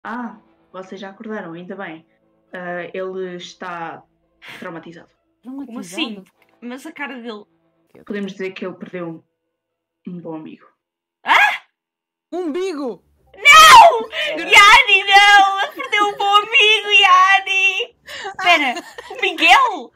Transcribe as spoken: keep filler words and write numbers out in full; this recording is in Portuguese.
Ah, vocês já acordaram, ainda bem. Ah, ele está traumatizado. Como assim? Mas a cara dele... Podemos dizer que ele perdeu um bom amigo. Ah! Umbigo! Não! Yanni,